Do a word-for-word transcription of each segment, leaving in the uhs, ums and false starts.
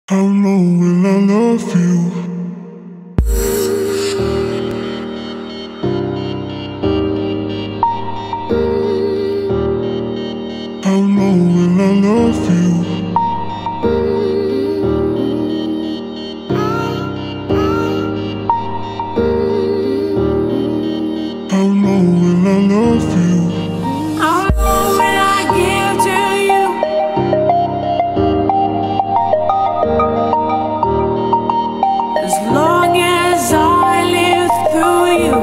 How long will I love you? How long will I love you? How long will I love you? How long will I give to you? As long as I live through you.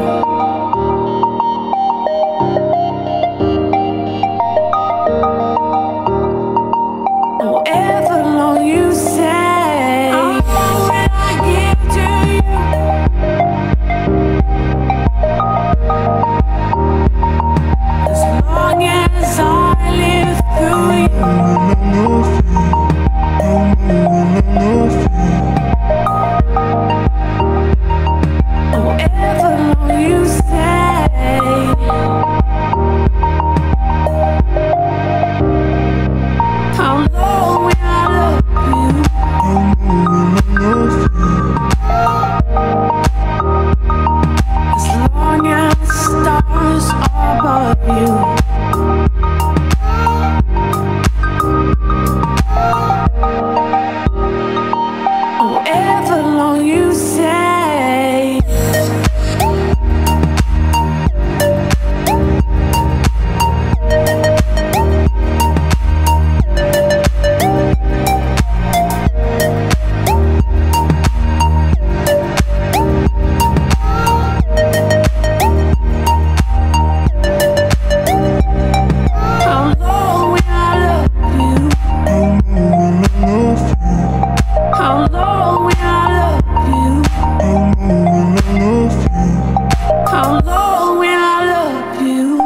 However long you say. How long will I give to you? As long as I live through you. How long will I love you? However long you say. How long will I love you? How long will I love you? As long as the stars are above you. However long you say. How long will I love you? How long will I love you? How long will I love you?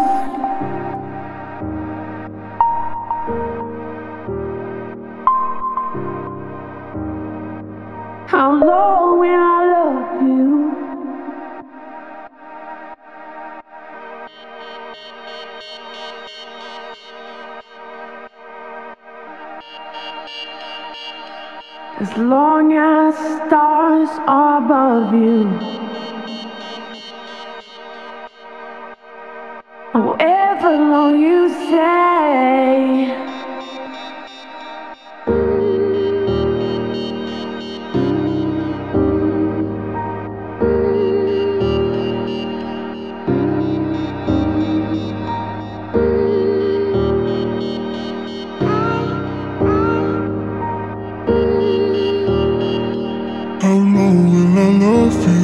How long will I love you? As long as stars are above you. However long you say. How long will I love you?